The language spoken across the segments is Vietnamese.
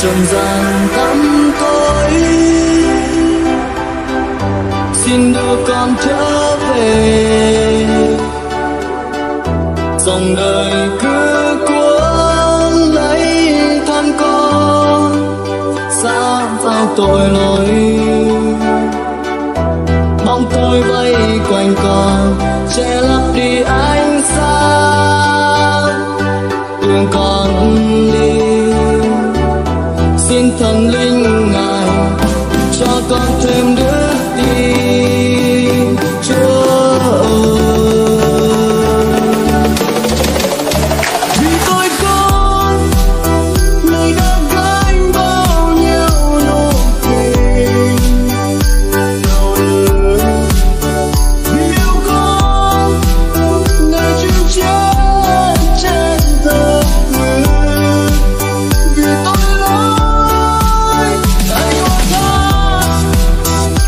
trần gian tăm tối, xin đưa con trở về. Dòng đời cứ cuốn lấy thân con xa vào tội lỗi, bóng tối vây quanh con che lấp đi ánh sáng. Đường con đi, xin thần linh ngài cho con thêm đức tin. Chúa vì tôi con người đã gánh bao nhiêu nỗi tình đau đớn, vì yêu con người chịu chết trên thập tự, vì tôi lỗi anh có tha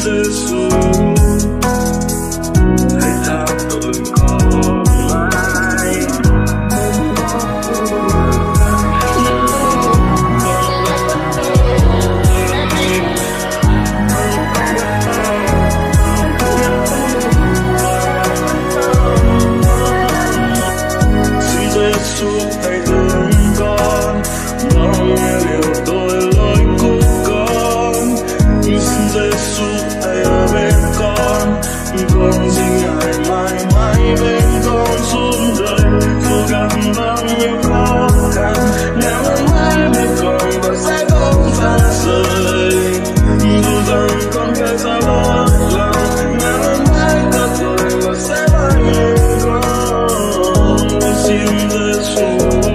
Giêsu, hãy tha tội con mãi. Xin Giêsu hãy thương con, bao nghe điều tội lỗi của con. Xin Giêsu hãy ở bên con xin Ngài mãi mãi bên con suốt đời. Dù gặp bao nhiêu khó khăn, Ngài vẫn mãi bên con và sẽ không xa rời. Dù rằng con gây ra lo lắng, Ngài vẫn mãi ta rồi và sẽ mãi bên con. Xin Giêsu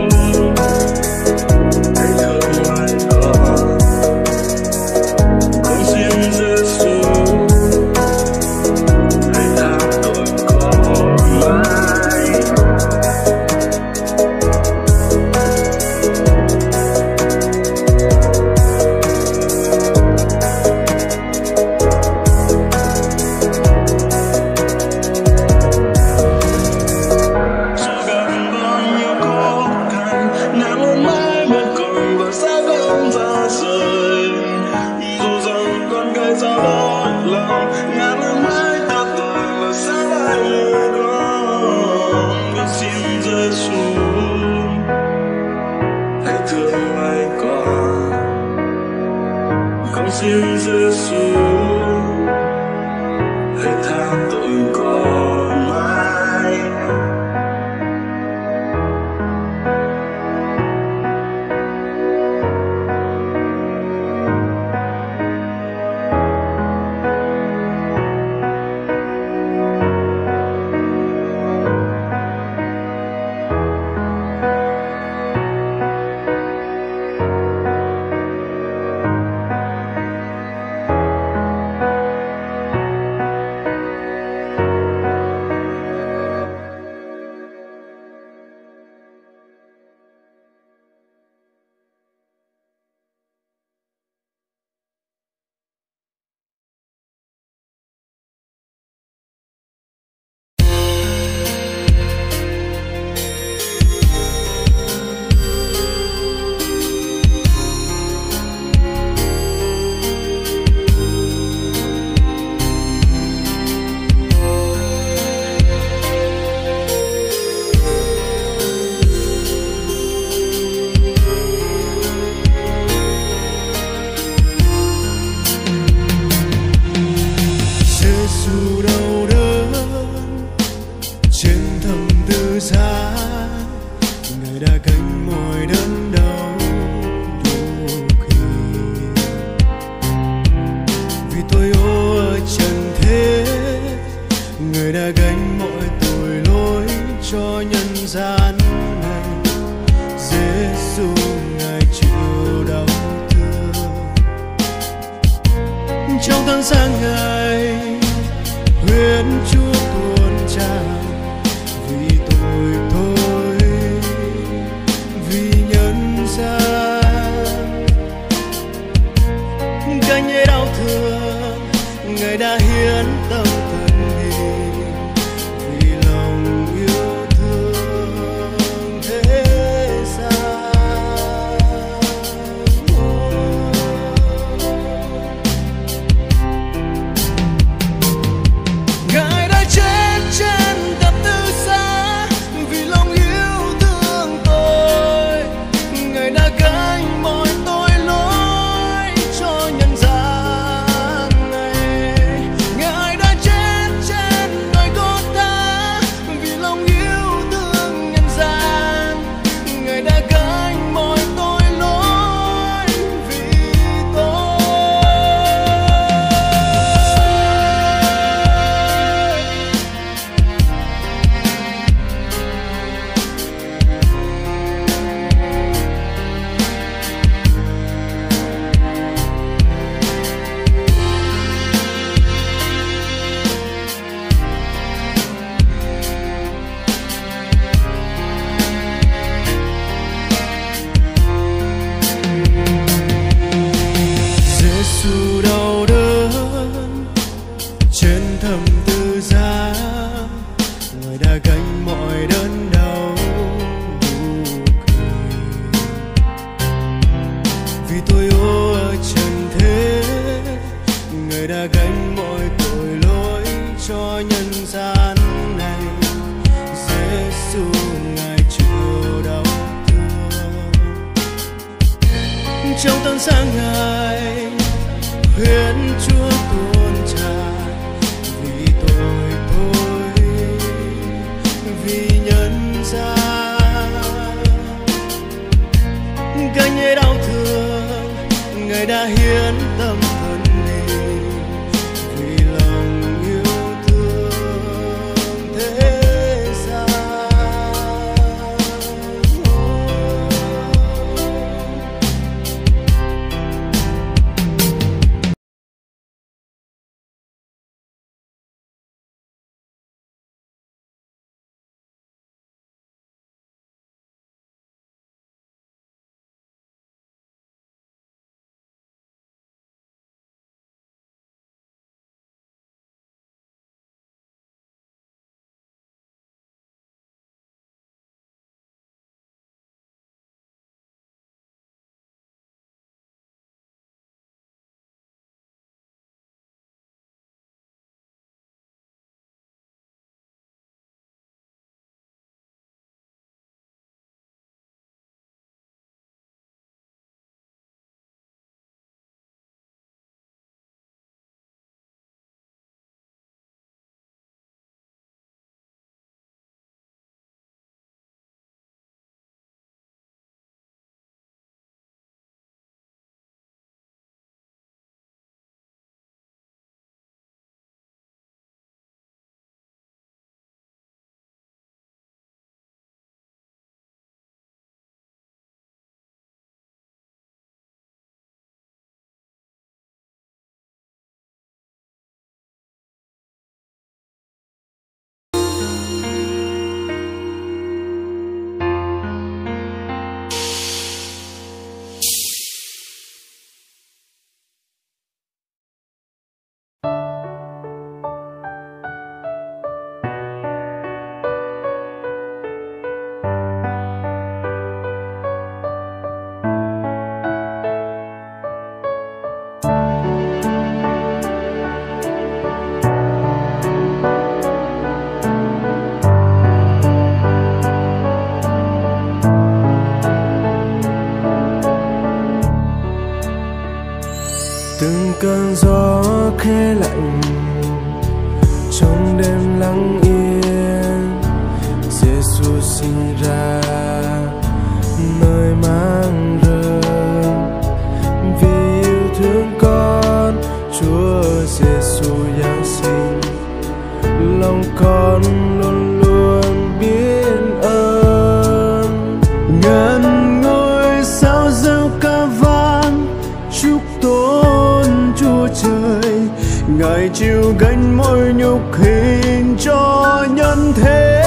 hãy thương mãi con. Con xin Giêsu hãy tha tội con mãi. Dù gặp bao nhiêu khó khăn, Ngài luôn mãi bên con và sẽ không xa rời. Dù rằng con gây ra lo lắng, Ngài luôn mãi ta tội và sẽ mãi bên con. Con xin Giêsu hãy thương mãi con. Con xin Giêsu hãy tha tội con mãi. Giêsu đau đớn trên thập tự giá, Ngài đã gánh mọi đớn đau đủ khi. Vì tôi ô ở trần thế, Ngài đã gánh mọi tội lỗi cho nhân gian này. Giêsu Ngài chịu đau thương trong thân xác Ngài, huyết Chúa tuôn tràn vì tội tôi, vì nhân gian. Gánh nhẹ đau thương, Ngài đã hiến tâm thân mình vì lòng yêu thương thế gian. Ngài đã chết trên thập tự giá vì lòng yêu thương tôi. Ngài đã gánh mọi tội lỗi cho nhân gian này. Ngài đã chết khiến Chúa tuôn tràn vì tội tôi, vì nhân gian. Gánh ấy đau thương, Ngài đã hiến tâm thân mình vì lòng yêu thương thế gian. từng cơn gió khẽ lạnh trong đêm lặng yên. Giêsu sinh ra nơi mang rừng, vì yêu thương con Chúa Giêsu giáng sinh. Lòng con luôn luôn biết ơn. Ngàn ngôi sao reo ca vang chúc tôn Chúa trời, Ngài chịu gánh mỗi nhục hình cho nhân thế.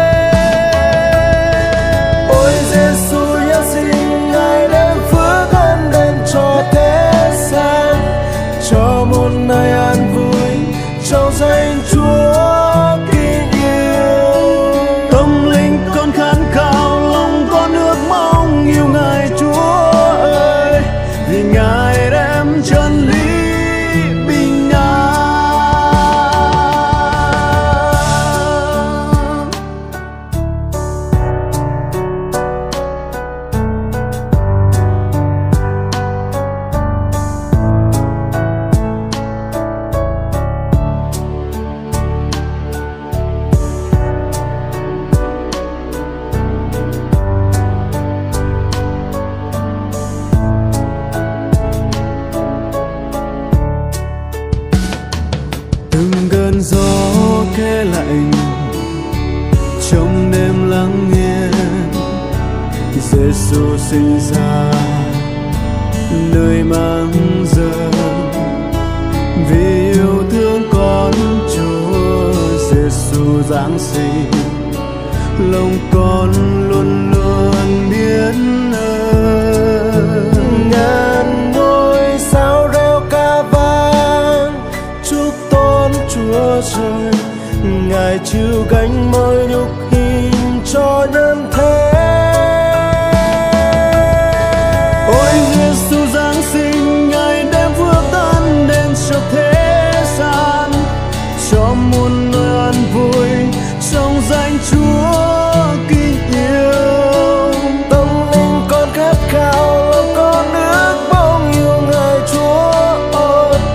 Ôi Giêsu giáng sinh, Ngài đem phước ân đến cho thế gian, cho một nơi an vui trong danh Chúa kính yêu. Tâm linh con khát khao, lòng con ước mong yêu Ngài Chúa ơi, vì Ngài đem chân lý bình an. Từng cơn gió khẽ lạnh trong đêm lặng yên, Giêsu sinh ra nơi mang rừng, vì yêu thương con Chúa Giêsu giáng sinh. Lòng con luôn luôn biết ơn. Ngàn ngôi sao reo ca vang chúc tôn Chúa trời, Ngài chịu gánh mỗi nhục hình cho nhân thế. Ôi Giêsu giáng sinh, Ngài đem phước ân đến cho thế gian, cho muôn nơi an vui trong danh Chúa kính yêu. Tâm linh con khát khao, lòng con ước mong yêu Ngài Chúa ơi,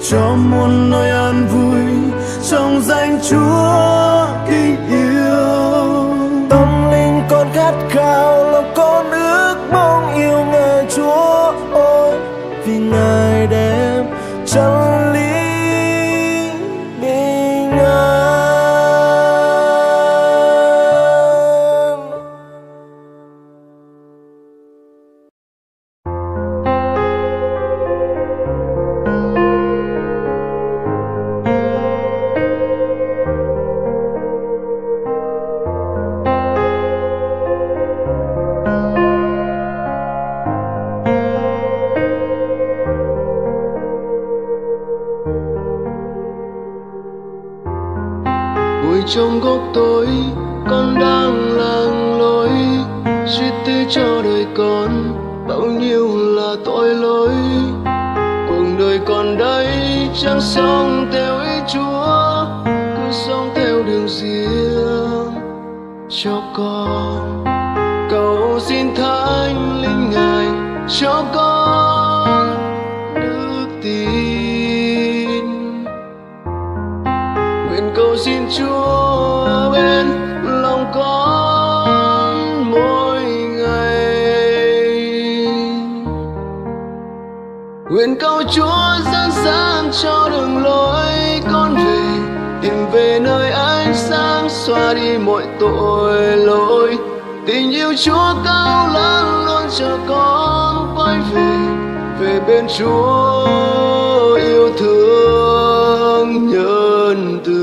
cho muôn nơi an vui trong danh Chúa kính yêu. Tâm linh con khát khao, lòng con ước mong yêu Ngài Chúa ôi, vì Ngài đem chân lý bình an. Ngồi trong góc tối, con đang làng lối, suy tư cho đời con bao nhiêu là tội lỗi. Cuộc đời con đây chẳng sống theo ý Chúa, cứ sống theo đường riêng cho con. Cầu xin Thánh Linh Ngài cho con đức tin. Nguyện cầu xin Chúa bên lòng con mỗi ngày. Nguyện cầu Chúa dẫn sáng cho đường lối con về, tìm về nơi ánh sáng xóa đi mọi tội lỗi. Tình yêu Chúa cao lớn luôn chờ con quay về, về bên Chúa yêu thương nhân từ.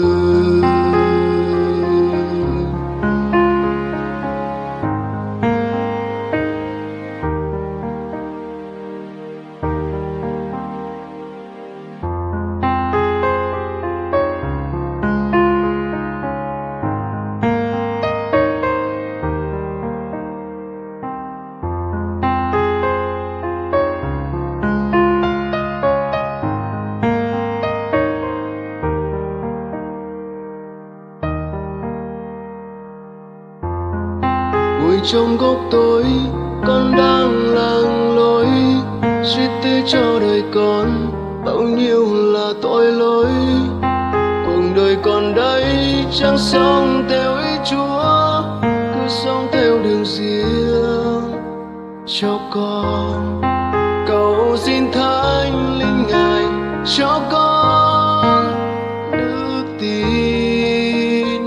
Ngồi trong góc tối, con đang làng lối, suy tư cho đời con bao nhiêu là tội lỗi. Cuộc đời con đây chẳng sống theo ý Chúa, cứ sống theo đường riêng cho con. Cầu xin Thánh Linh Ngài cho con đức tin.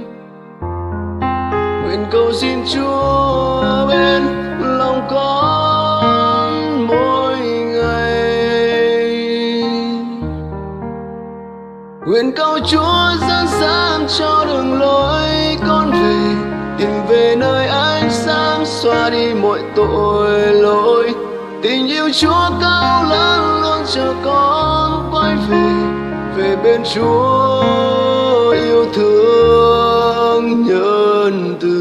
Nguyện cầu xin Chúa bên lòng con mỗi ngày. Nguyện cầu Chúa dẫn sáng cho đường lối con về, tìm về nơi ánh sáng xóa đi mọi tội lỗi. Tình yêu Chúa cao lớn luôn chờ con quay về, về bên Chúa yêu thương nhân từ.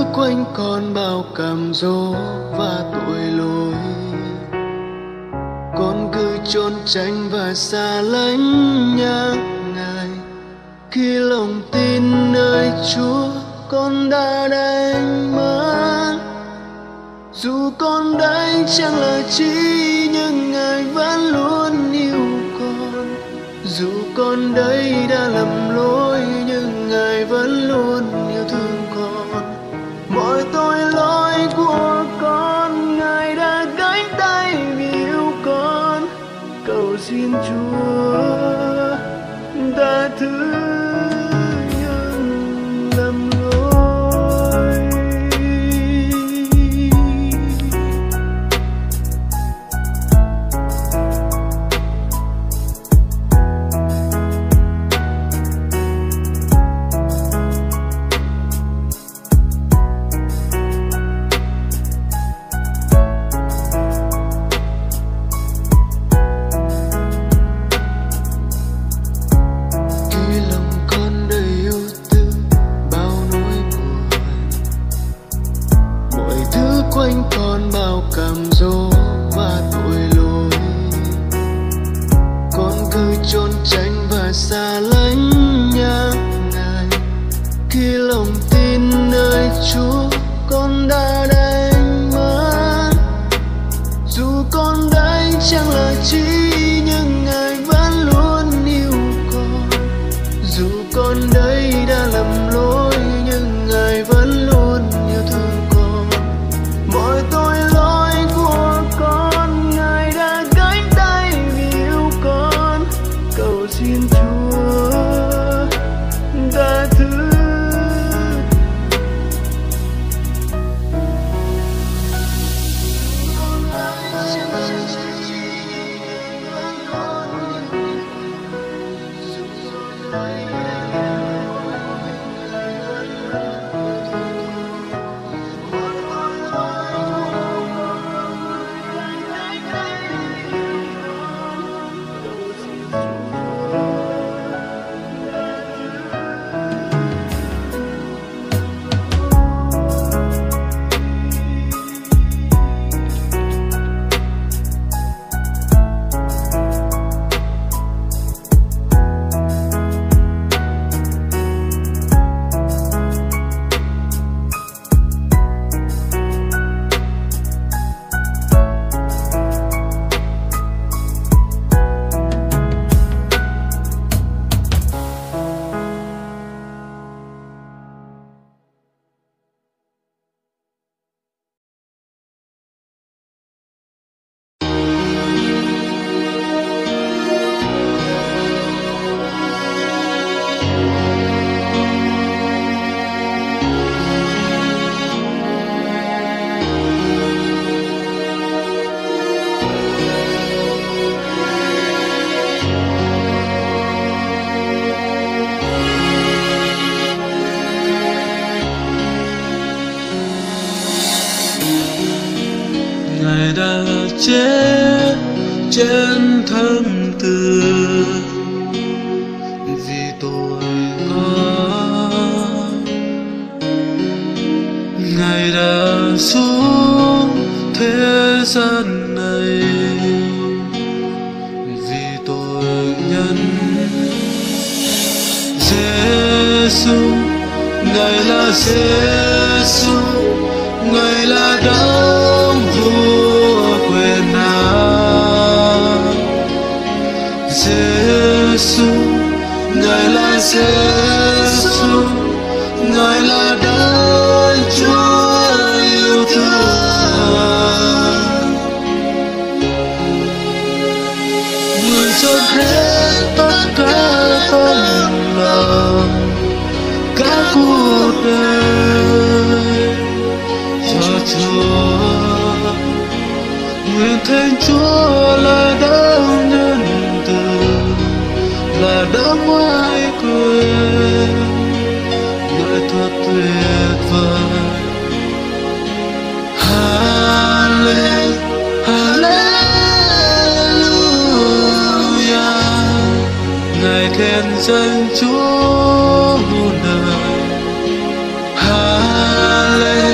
quanh con bao cám dỗ và tội lỗi. Con cứ trốn tránh và xa lánh nhớ Ngài. Khi lòng tin nơi Chúa con đã đánh mất. Dù con đánh chẳng là chi nhưng Ngài vẫn luôn yêu con. Dù con đây đã lầm lỗi nhưng Ngài vẫn luôn yêu thương con. Mọi tội lỗi của con Ngài đã gánh tay vì yêu con. Cầu xin Chúa tha thứ những lầm lỗi. Quanh con bao cám dỗ và tội lỗi. Con cứ trốn tránh và xa lánh nhớ Ngài. Khi lòng tin nơi Chúa con đã đánh mất. Dù con đây chẳng là chi nhưng Ngài vẫn luôn yêu con. Dù con đây đã lầm lỗi nhưng Ngài vẫn luôn yêu thương con. Mọi tội lỗi của con Ngài đã gánh tay vì yêu con. Cầu xin Chúa tha thứ. Ngài đã chết trên thập tự vì tội con. Ngài đã xuống thế gian này vì tội nhân. Giêsu, Ngài là Giêsu, Ngài là đấng vua quyền năng. Giêsu, Ngài là Giêsu, Ngài là đấng Chúa yêu thương. Người dồn hết tất cả tâm lòng cả cuộc đời cho Chúa. Nguyện Thánh Chúa là đấng nhân từ, là đấng oai quyền, nghệ thuật tuyệt vời. Hallelujah, Ngài khen danh Chúa muôn đời. Hallelujah.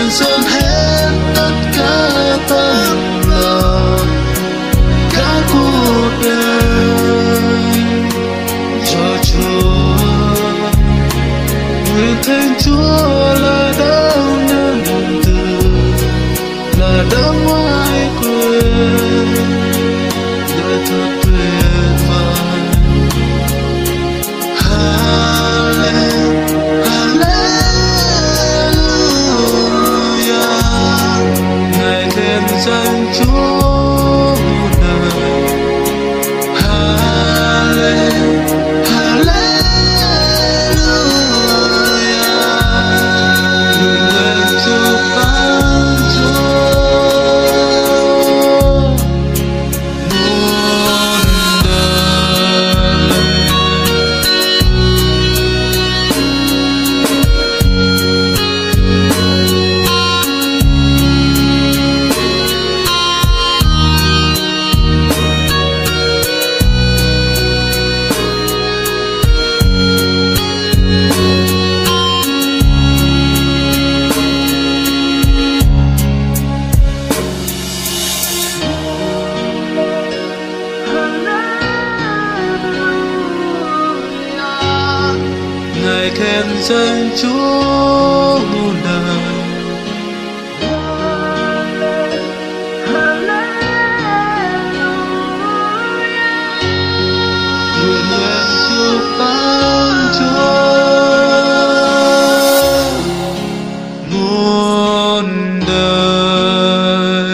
dâng hết tất cả tâm lòng cả cuộc đời cho Chúa. Nguyện thánh Chúa là đấng nhân từ, là đấng ngoại quyền, đời thật tuyệt vời. Hallelujah, ngài khen danh Chúa đời. Ngài khen danh Chúa đời. Nguyện nguyện chúc ban Chúa muôn đời.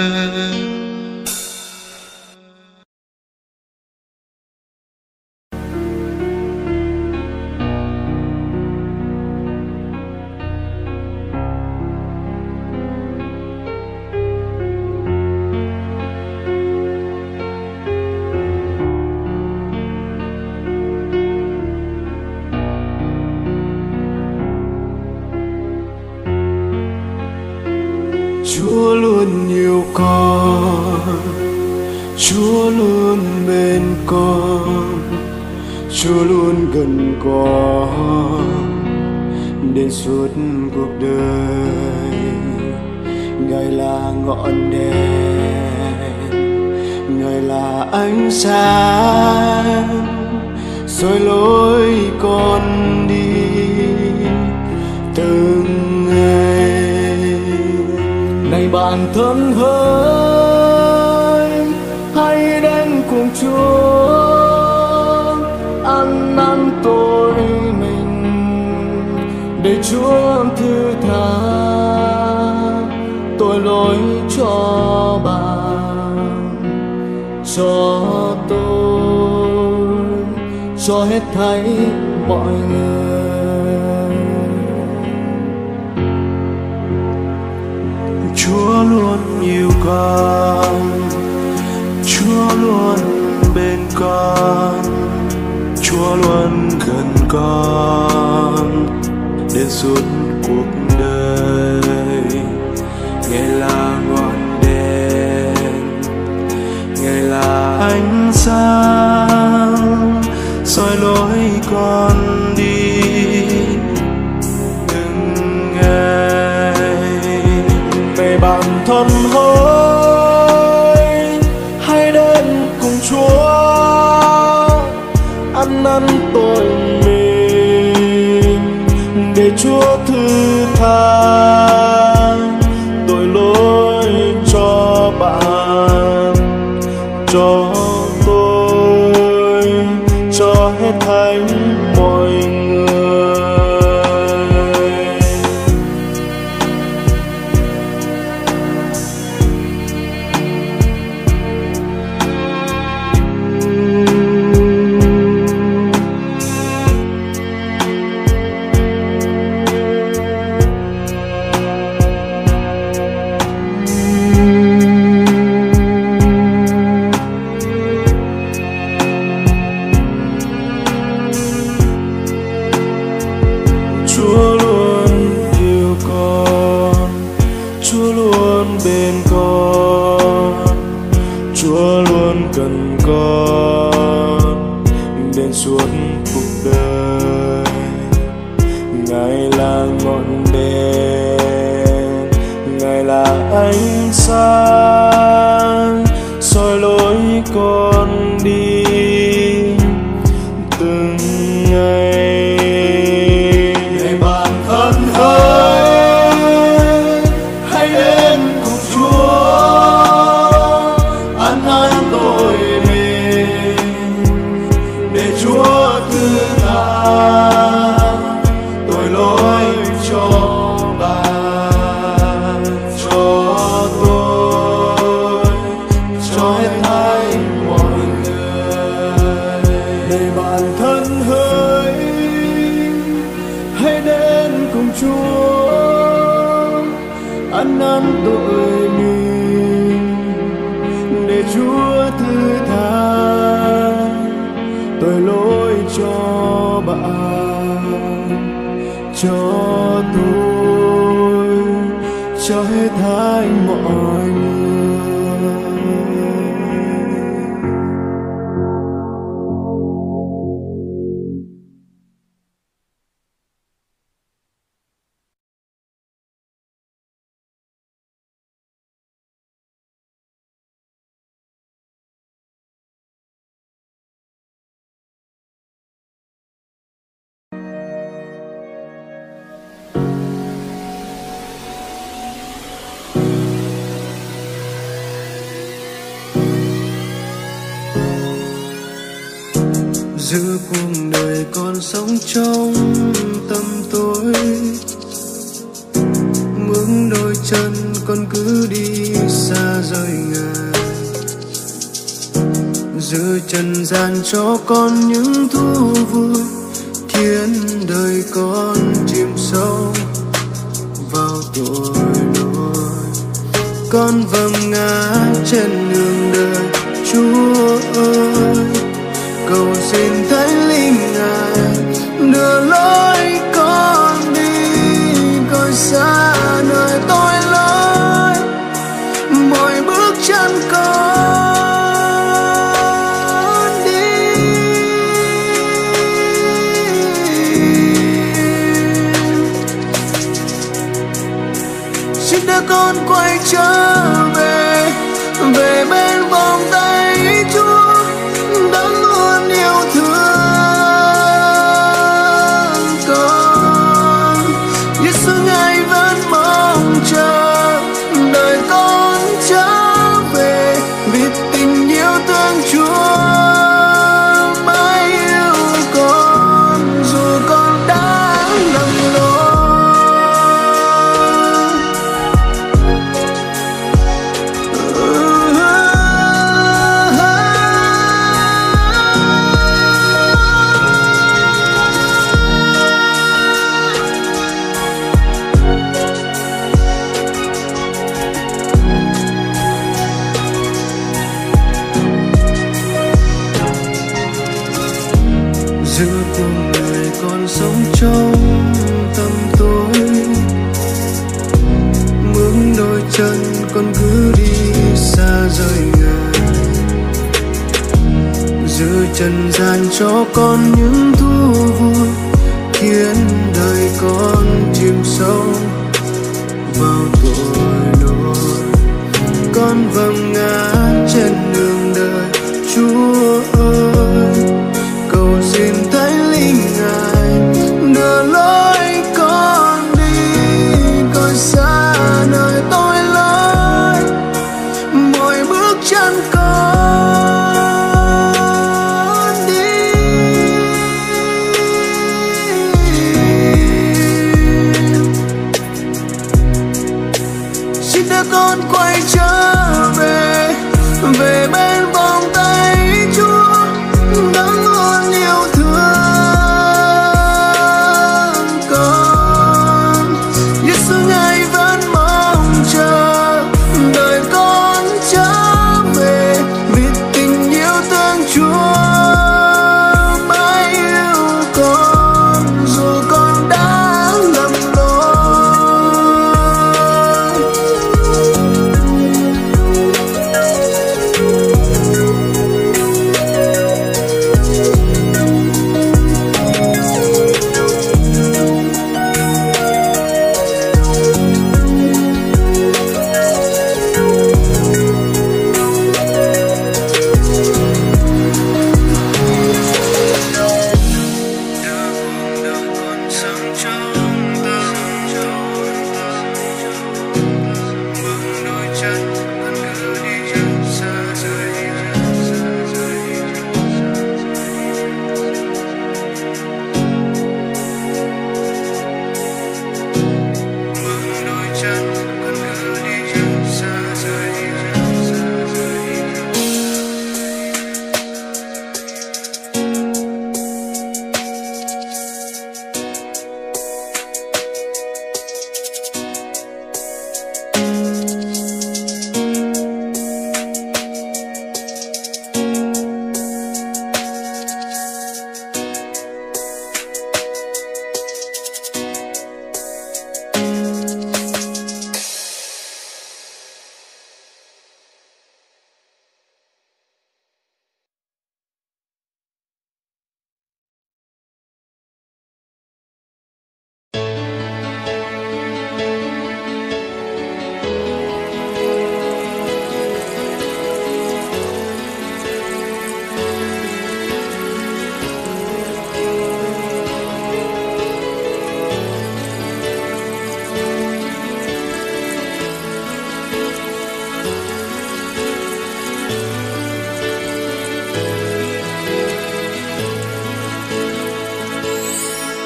Chúa luôn yêu con, Chúa luôn bên con, Chúa luôn gần con đến suốt cuộc đời. Ngài là ngọn đèn, Ngài là ánh sáng soi lối con đi từng ngày. Này bạn thân hỡi, hãy đến cùng Chúa ăn năn tội mình để Chúa thứ tha tội lỗi cho bạn, cho tôi, cho hết thảy mọi người. Chúa luôn yêu con, Chúa luôn bên con, Chúa luôn gần con đến suốt cuộc đời. Ngài là ngọn đèn, Ngài là ánh sáng soi lối con đi từng ngày. Này bạn thân hỡi, hãy đến cùng Chúa ăn năn tội mình để Chúa thứ tha tội lỗi cho bạn, cho tôi, cho hết thảy mọi người. ăn năn tội mình, để Chúa thứ tha tội lỗi cho bạn, cho tôi, cho hết thảy mọi người. Giữa cuộc đời con sống trong tăm tối, bước đôi chân con cứ đi xa rời Ngài. Giữa trần gian cho con những thú vui, khiến đời con chìm sâu vào tội lỗi. Con vấp ngã trên đường đời, Chúa ơi, cầu xin Thánh Linh Ngài đưa lối con đi, coi xa nơi tội lỗi, mỗi bước chân con đi. Xin đưa con quay trở về, về bên vòng tay Chúa đã luôn yêu thương con. Giêsu Ngài vẫn mong chờ đời con trở về, vì tình yêu thương Chúa mãi yêu con dù con đã lầm lỗi. Giữa cuộc đời con sống trong tăm tối, bước đôi chân con cứ đi xa rời Ngài. Giữa trần gian cho con những thú vui, khiến đời con chìm sâu vào tội lỗi. Con vấp ngã trên đường đời, Chúa ơi, cầu xin Thánh Linh Ngài đưa lối con đi, coi xa nơi tội lỗi, mỗi bước chân con đi. Xin đưa con quay trở về, về bên vòng tay Chúa đã luôn yêu thương con. Giêsu Ngài vẫn mong chờ đời con trở về, vì tình yêu thương Chúa mãi yêu con dù con đã lầm lỗi.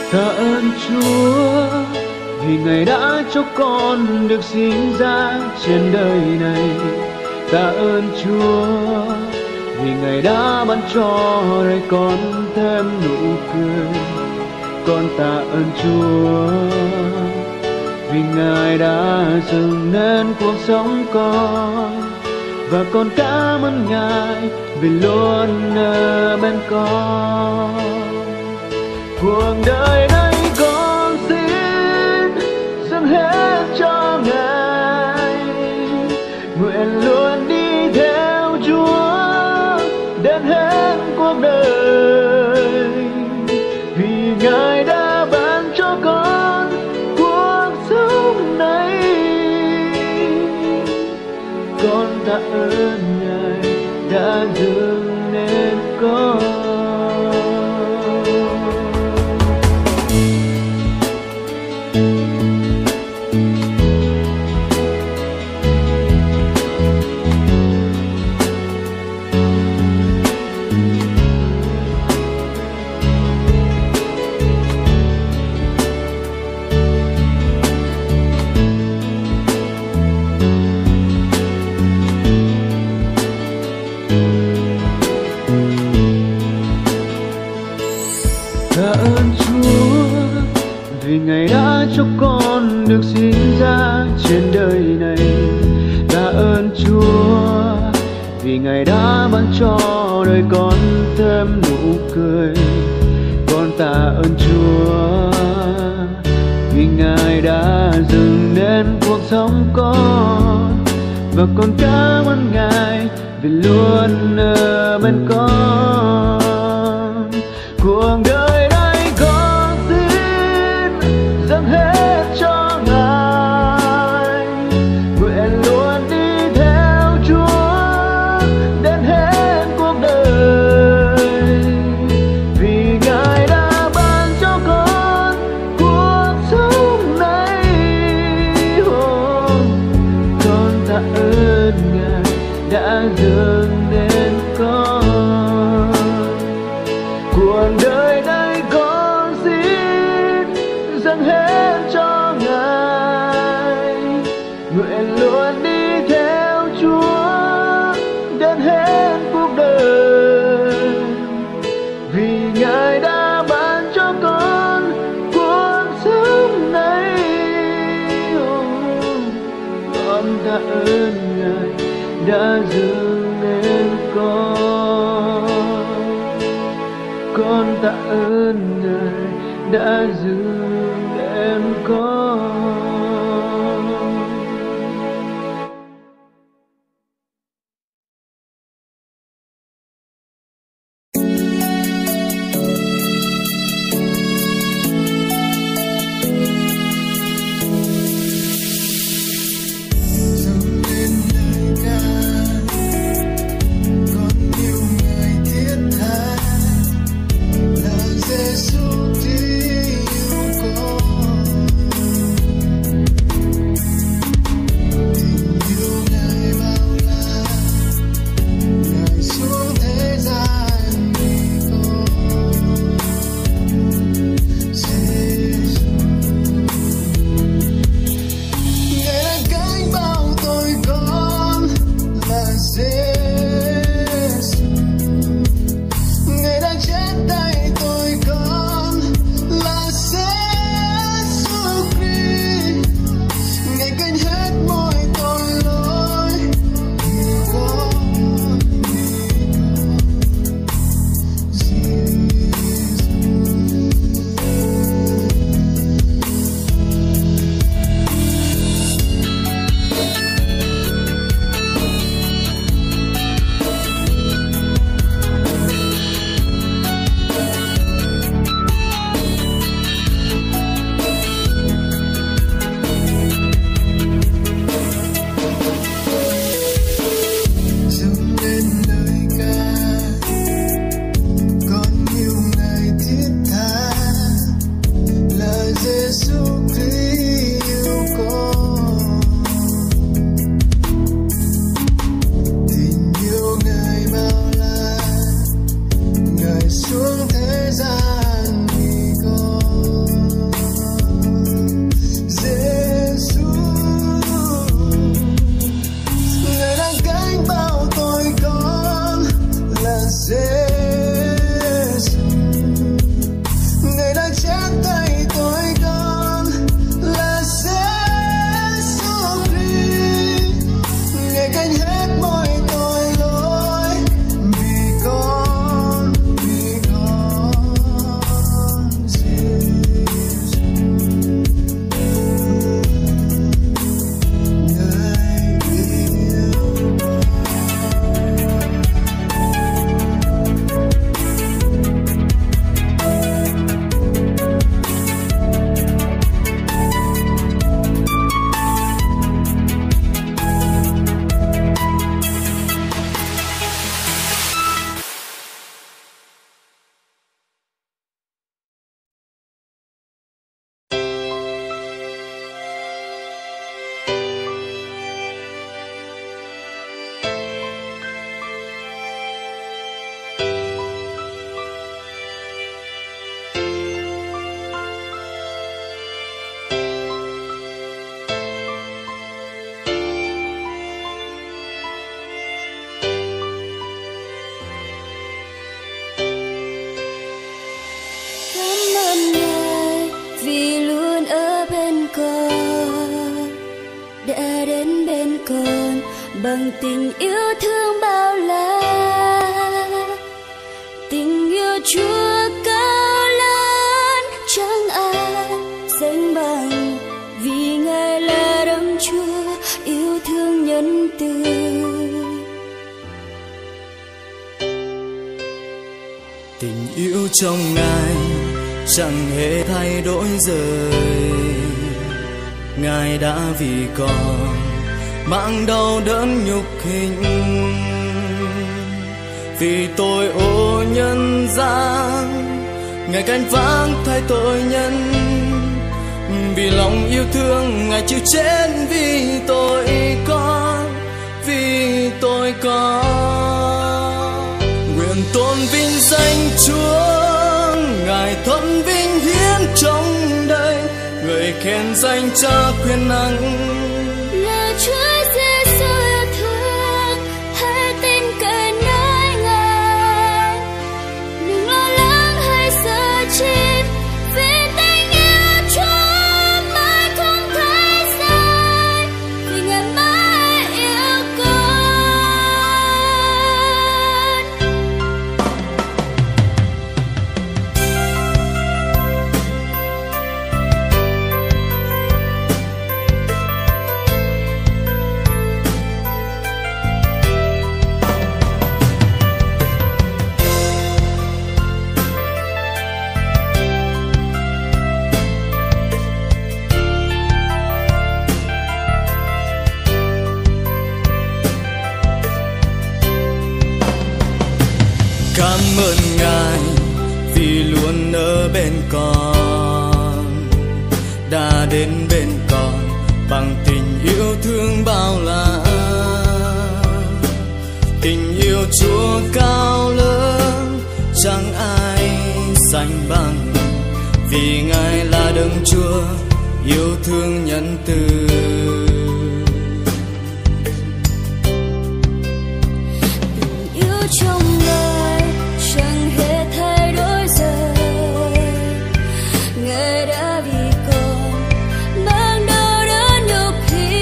Tạ ơn Chúa vì Ngài đã cho con được sinh ra trên đời này. Tạ ơn Chúa vì Ngài đã ban cho đời con thêm nụ cười. Con tạ ơn Chúa vì Ngài đã dựng nên cuộc sống con, và con cảm ơn Ngài vì luôn ở bên con. Cuộc đời này con xin dâng hết cho Ngài, nguyện luôn đi theo Chúa đến hết cuộc đời, vì Ngài đã ban cho con cuộc sống này. Con tạ ơn Ngài đã dựng nên con. Tạ ơn Chúa vì Ngài đã cho con được sinh ra trên đời này. Tạ ơn Chúa vì Ngài đã ban cho đời con thêm nụ cười. Con tạ ơn Chúa vì Ngài đã dựng nên cuộc sống con, và con cảm ơn Ngài vì luôn ở bên con. Cuộc đời này con xin dâng hết cho Ngài, nguyện luôn đi theo Chúa đến hết cuộc đời, vì Ngài đã ban cho con cuộc sống này. Con tạ ơn Ngài đã dựng nên con. Cuộc đời này con xin dâng hết cho Ngài, nguyện luôn đi theo Chúa đến hết cuộc đời, vì Ngài đã ban cho con cuộc sống này. Con tạ ơn Ngài đã dựng nên con. Con tạ ơn Ngài đã dựng nên con. Giêsu thì yêu con. đã đến bên con bằng tình yêu thương bao la. Tình yêu Chúa cao lớn chẳng ai sánh bằng, vì Ngài là Đấng Chúa yêu thương nhân từ. Tình yêu trong Ngài chẳng hề thay đổi rời. Ngài đã vì con mang đau đớn nhục hình, vì tội ô nhân gian. Ngài gánh vác thay tội nhân, vì lòng yêu thương Ngài chịu chết vì tội con, vì tội con. Nguyện tôn vinh danh Chúa, Ngài thuận vinh hiến trong đời, người khen danh Cha quyền năng là Chúa Giêsu yêu thương. Hãy tin cậy nơi Ngài, đừng lo lắng hay sợ chi, vì tình yêu Chúa mãi không thay đổi, vì Ngài mãi yêu con. Cảm ơn Ngài vì luôn ở bên con, đã đến bên con bằng tình yêu thương bao la. Tình yêu Chúa cao lớn chẳng ai sánh bằng, vì Ngài là Đấng Chúa yêu thương nhân từ. Trong Ngài chẳng hề thay đổi rời. Ngài đã vì con mang đau đớn nhục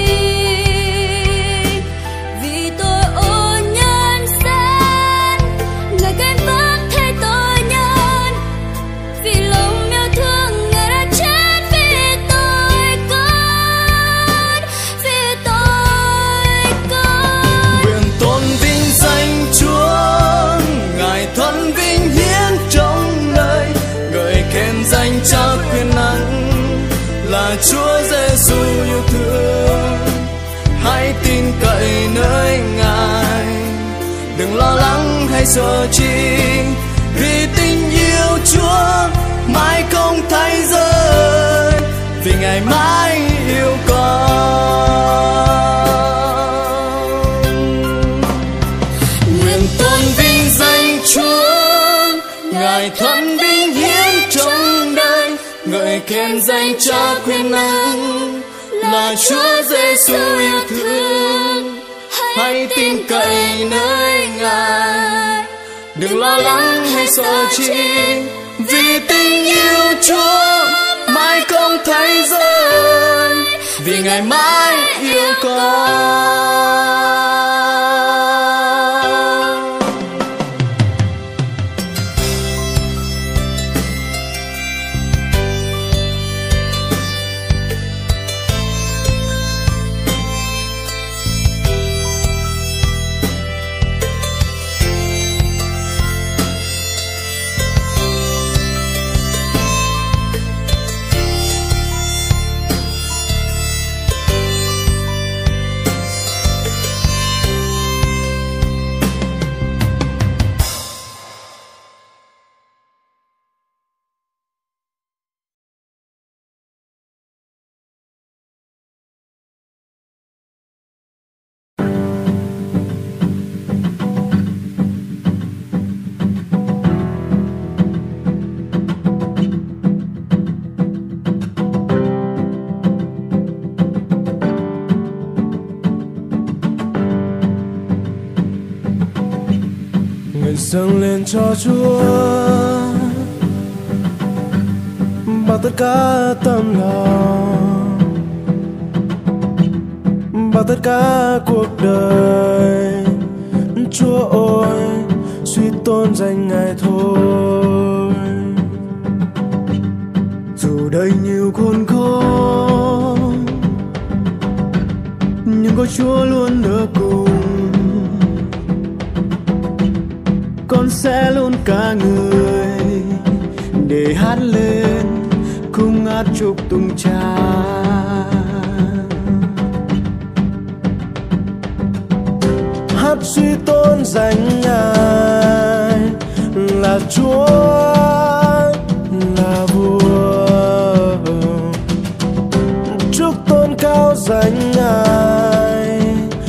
hình, vì tội ô nhân gian. Ngài gánh vác thay tội nhân, vì lòng yêu thương Ngài đã chết vì tội con, vì tội con. Nguyện tôn vinh danh Chúa, Ngài thuận vinh hiến trong đời, người khen danh Cha quyền năng là Chúa Giêsu yêu thương. Hãy tin cậy nơi Ngài, đừng lo lắng hay sợ chi, vì tình yêu Chúa mãi không thay rời, vì Ngài mãi yêu con. Nguyện tôn vinh danh Chúa, Ngài thuận vinh hiến trong đời, ngợi khen danh Cha quyền năng là Chúa Giêsu yêu thương. Hãy tin cậy nơi Ngài, đừng lo lắng hay sợ chi, vì tình yêu Chúa mãi không thay rời, vì Ngài mãi yêu con. dâng lên cho Chúa bằng tất cả tâm lòng. và tất cả cuộc đời. Chúa ơi, suy tôn danh Ngài thôi. Dù đời nhiều khốn khó, nhưng có Chúa luôn ở cùng. Con sẽ luôn cả người để hát lên khung hát chúc tụng Cha. Hát suy tôn danh Ngài là Chúa, là Vua. Chúc tôn cao danh Ngài.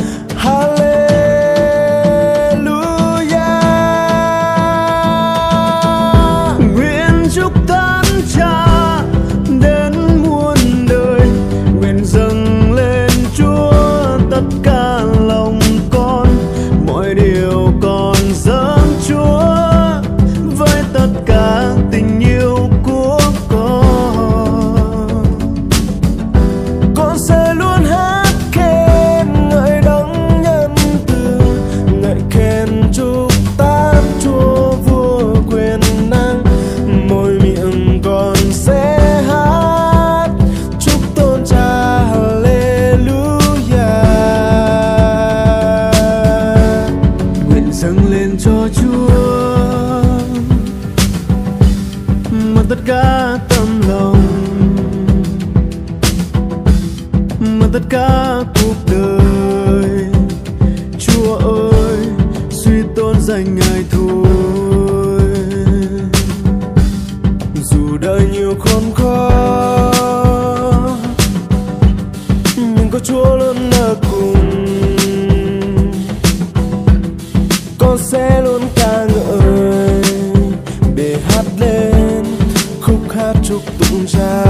Tất cả cuộc đời, Chúa ơi, suy tôn danh Ngài thôi. Dù đời nhiều khốn khó, nhưng có Chúa luôn ở cùng. Con sẽ luôn ca ngợi để hát lên khúc hát chúc tụng Cha.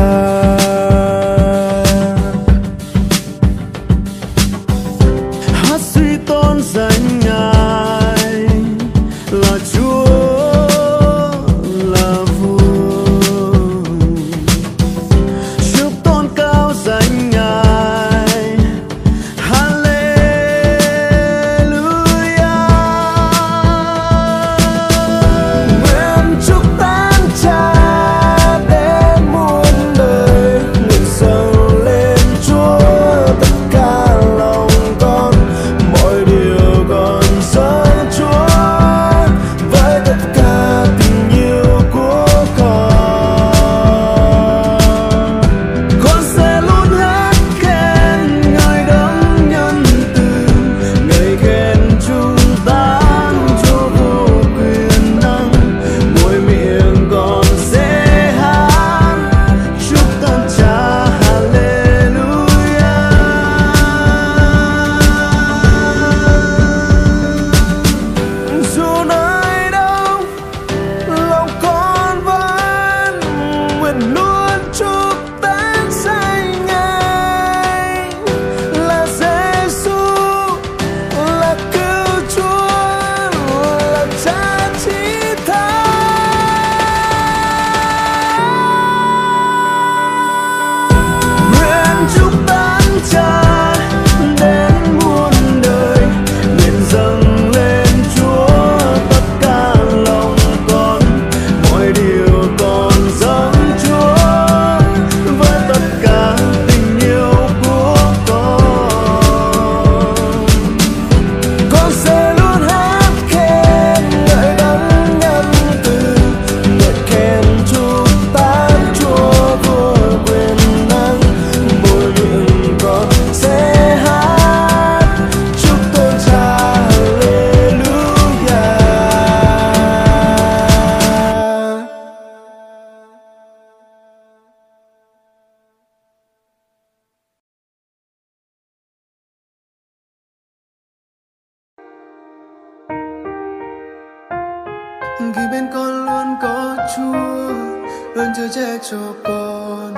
Khi bên con luôn có Chúa, luôn chở che cho con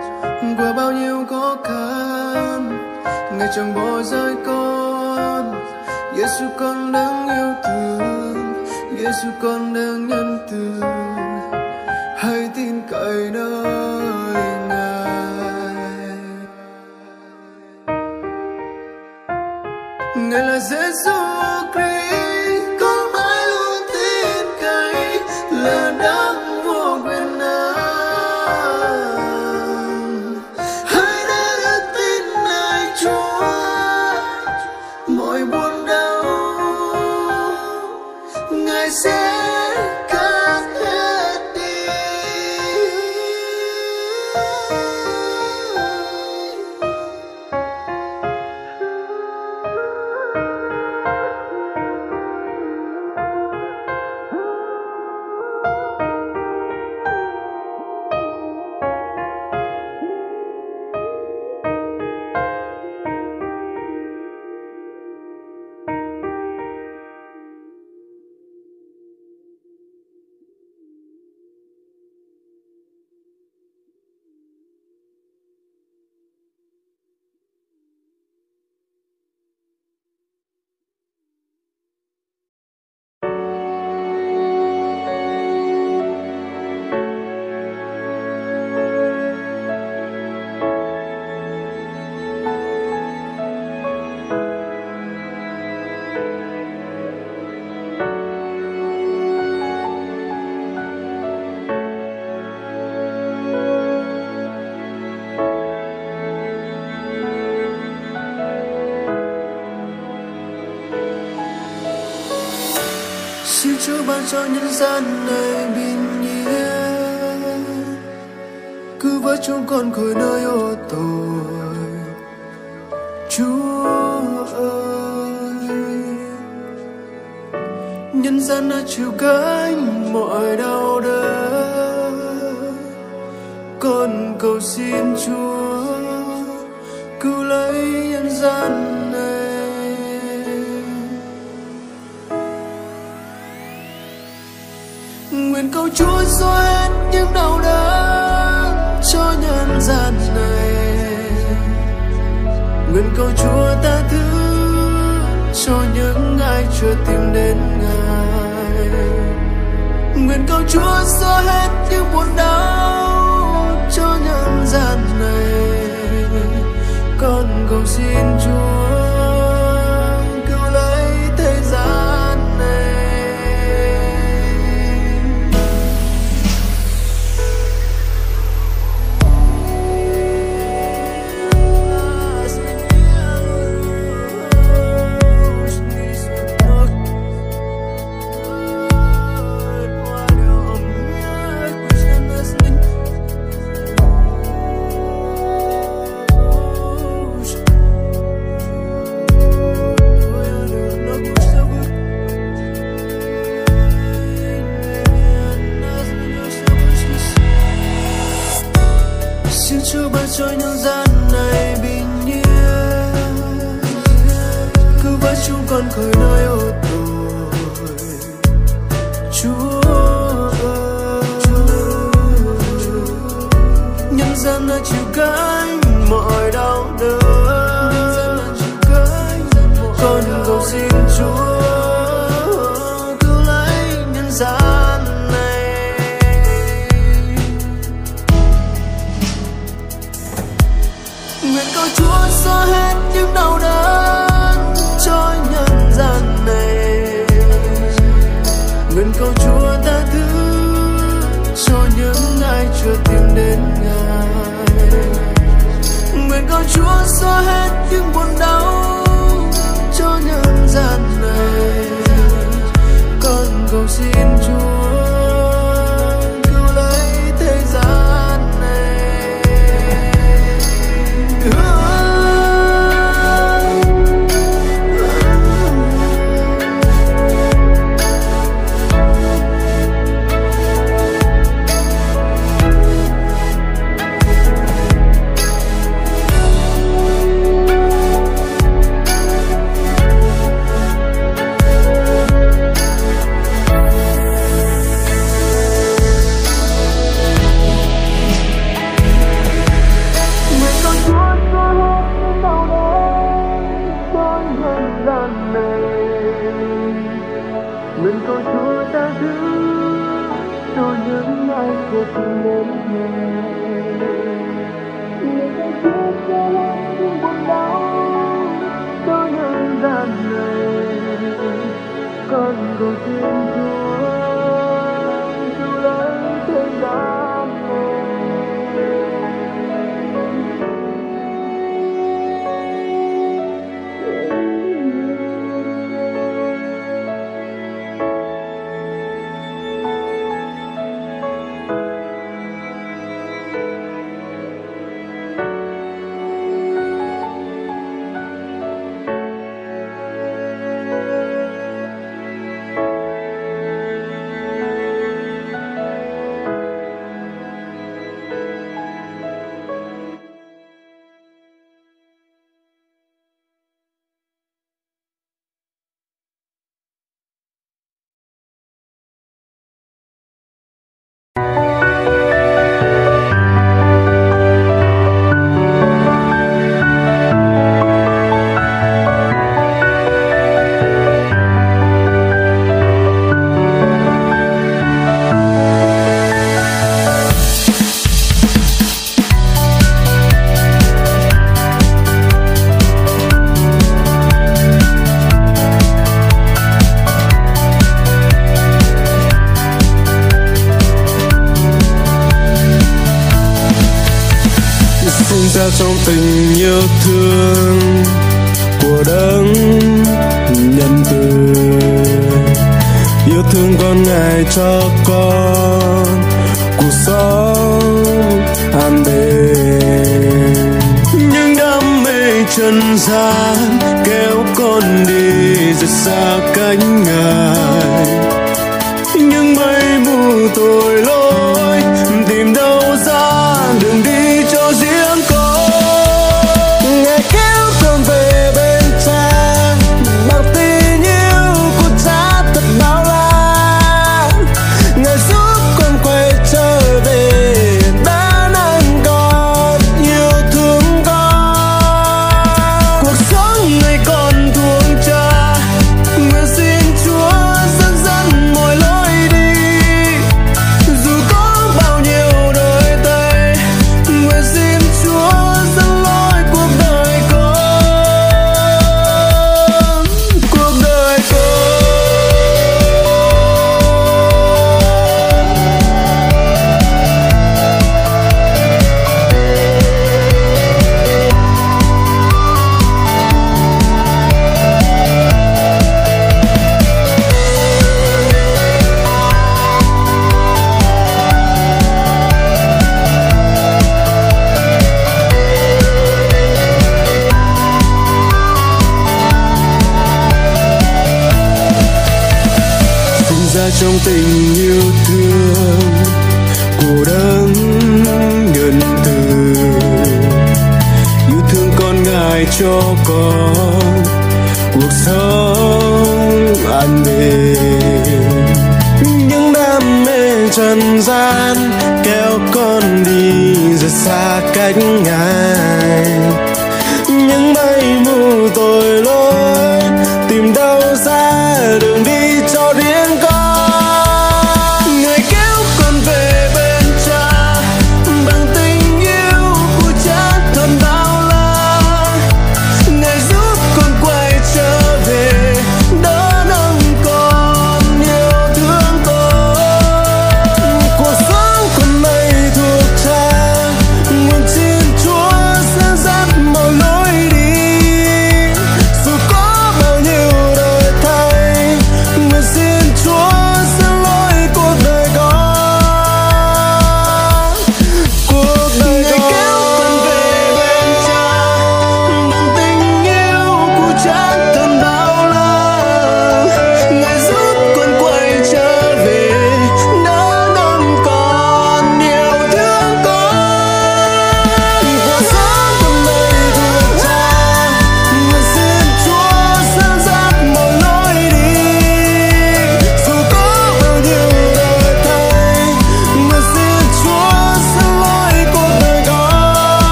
qua bao nhiêu khó khăn, Ngài chẳng bỏ rơi con. Giêsu con đáng yêu thương, Giêsu con đáng nhân từ, hãy tin cậy nơi Ngài. Ngài là Giêsu Christ, con mãi luôn tin cậy là đấng vô quyền năng. Hãy đã được tin nơi Chúa, mọi buồn đau Ngài sẽ cắt hết đi. Xin Chúa ban cho nhân gian này bình yên, cứu vớt chúng con khỏi nơi ô tội. Chúa ơi, nhân gian đã chịu gánh mọi đau đớn, con cầu xin Chúa cứu lấy nhân gian này. Nguyện cầu Chúa xóa hết những đau đớn cho nhân gian này. Nguyện cầu Chúa tha thứ cho những ai chưa tìm đến Ngài. Nguyện cầu Chúa xóa hết những buồn đau cho nhân gian này. Con cầu xin Chúa cứu lấy thế gian này. Xin Chúa ban cho nhân gian này bình yên, cứu vớt chúng con khỏi nơi ô tội. Chúa ơi, nhân gian đã chịu gánh mọi đau đớn, con cầu xin Chúa cứu lấy nhân gian này. Nguyện cầu Chúa xóa hết những đau đớn cho nhân gian này. Nguyện cầu Chúa tha thứ cho những ai chưa tìm đến Ngài. Nguyện cầu Chúa xóa hết những buồn đau cho nhân gian này. Con cầu xin Chúa cứu lấy thế gian này. Nguyện cầu Chúa tha thứ cho những ai chưa từng đến Ngài. Nguyện cầu Chúa cho những buồn đau cho nhân gian con cầu xin Chúa cứu lấy thêm đam mê. Trong tình yêu thương của đấng nhân từ, yêu thương con Ngài cho con cuộc sống an bình. Những đam mê trần gian kéo con đi rất xa cách Ngài, những mây mù tội lỗi tìm đâu ra đường đi cho riêng con. Ngài kéo con về bên Cha bằng tình yêu của Cha thật bao la. Ngài giúp con quay trở về đã nâng con yêu thương con. Cuộc sống này còn thuồng Cha, nguyện xin Chúa dẫn dắt mọi lối đi. Dù có bao nhiêu đổi thay, nguyện xin Chúa dẫn lối cuộc đời con, cuộc đời con. Sinh ra trong tình yêu thương của đấng nhân từ, yêu thương con Ngài cho con cuộc sống an bình. Những đam mê trần gian kéo con đi rất xa cách Ngài,